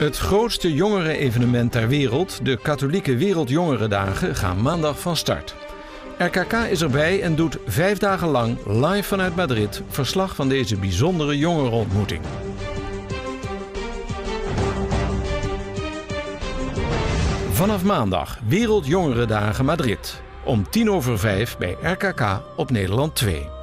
Het grootste jongerenevenement ter wereld, de Katholieke Wereldjongerendagen, gaan maandag van start. RKK is erbij en doet 5 dagen lang live vanuit Madrid verslag van deze bijzondere jongerenontmoeting. Vanaf maandag Wereldjongerendagen Madrid om 5:10 bij RKK op Nederland 2.